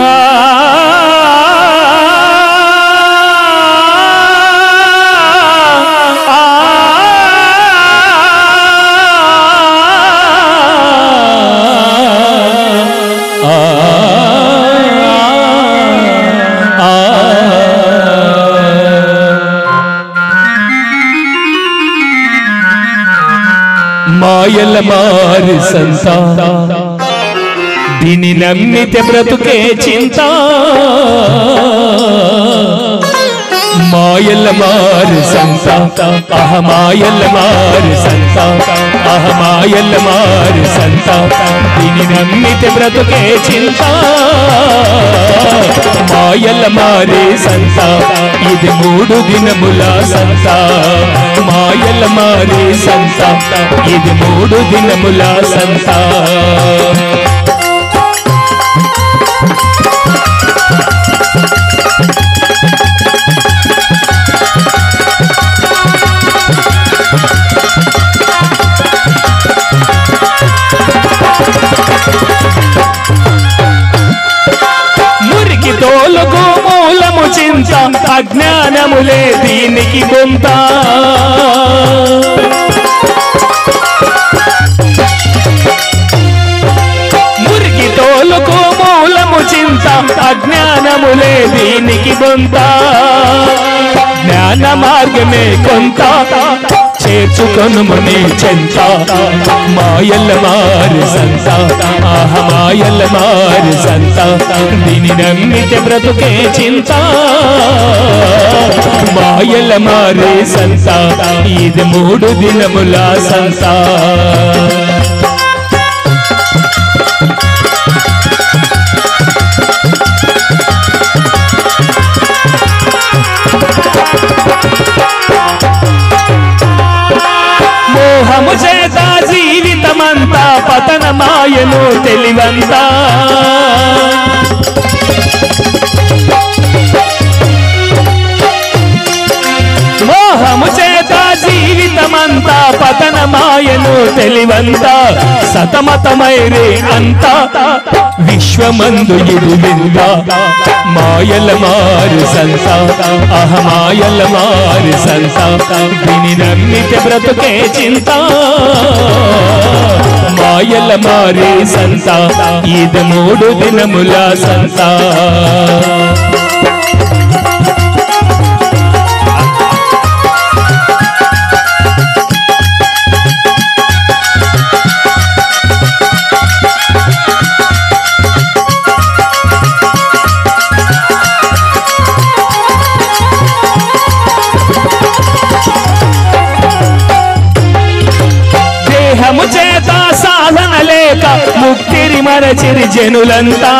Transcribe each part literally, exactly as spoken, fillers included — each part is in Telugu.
మాయల మారి సంత దీని నమ్మితే బ్రతుకే చింత మాయల మారి సంత అహ మాయల మారి సంత అహ మాయల మారి సంత దీని నమ్మితే బ్రతుకే చింత మాయల మారి సంత ఇది మూడు దినముల సంత మాయల మారి సంత ఇది మూడు దినముల సంత మురికి తోలుకు మూలము చింత అజ్ఞానములే దీనికి గొంత మురికి తోలుకు మూలము చింత అజ్ఞానములే దీనికి గొంత జ్ఞాన మార్గమే కొంత చేర్చుకొనుముని చెంత మాయల మారి సంత ఆహ మాయల మారి సంత దీని నమ్మితే బ్రతుకే చింత మాయల మారి సంత ఇది మూడు దినముల సంత మోహము చేత జీవితమంతా పతన మాయను తెలివంతా మోహము చేత జీవితమంతా పతన మాయను తెలివంతా సతమతమైరే అంతా విశ్వమందు ఇది వింత మాయల మారి సంత అహ మాయల మారి సంత దీని నమ్మితే బ్రతుకే చింత మాయల మారి సంత ఇది మూడు దినముల సంత దేహము చేత సాధన లేక ముక్తిరి మరచిరి జనులంతా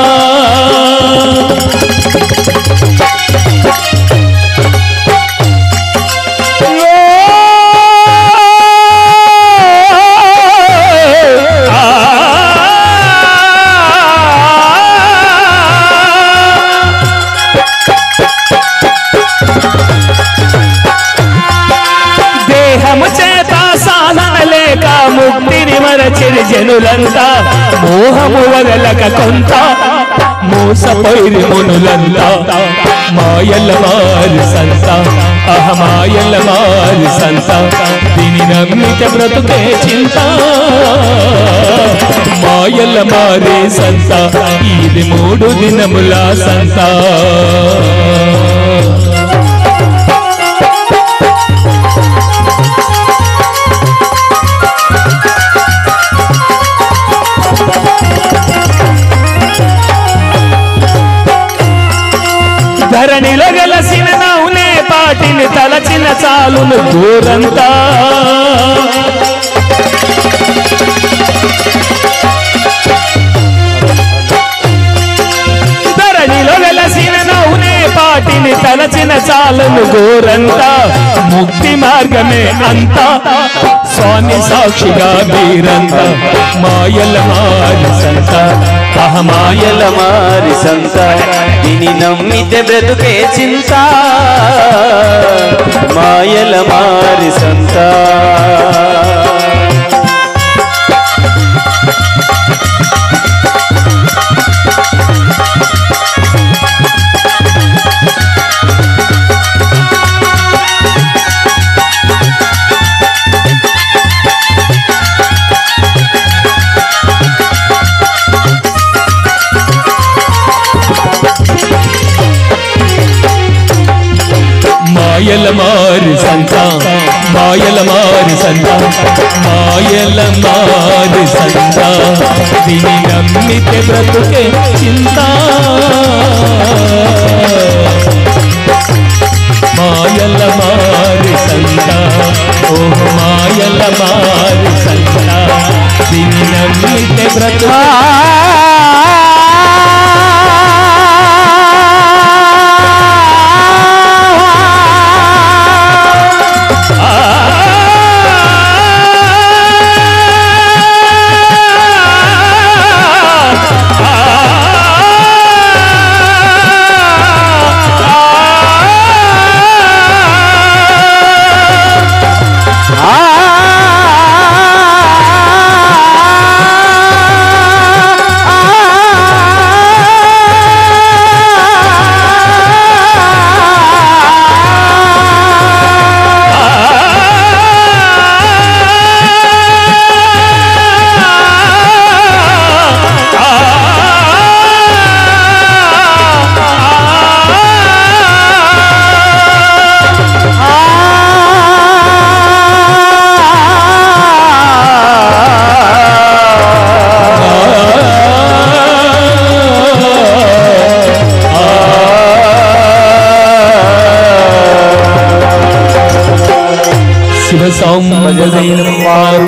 దేహము చేత సాధన లేక ముక్తిని మరచిరి జనులంతా మోహము వదలక కొంత మోసపోయిరి మునులంతా మాయల మారి సంత అహ మాయల మారి సంత దీని నమ్మితే బ్రతుకే చింత మాయల మారి సంత ఇది మూడు దినముల సంత ధరణిలో గెలసిన నౌనే పాటిని తలచిన చాలును దూరంతా ధరణిలో గెలసిన నౌనే పాటిని తలచిన చాలును గోరంతా ముక్తి మార్గమే అంతా స్వామి సాక్షిగా వీరంతా మాయల మారి సంత అహ మాయల మారి సంత దీని నమ్మితే బ్రతుకే చింత మాయల మారి సంత మాయల మారి సంత మాయల మారి సంత దీని నమ్మితే బ్రతుకే చింత మాయల మారి సంత ఓహ్ మాయల మారి సంత దీని నమ్మితే బ్రతుకే శివ సౌందర్యం